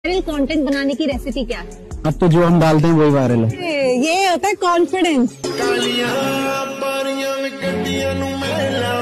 Viral content बनाने की recipe क्या है? अब तो जो हम डालते हैं वही वायरल है। ये होता है कॉन्फिडेंस।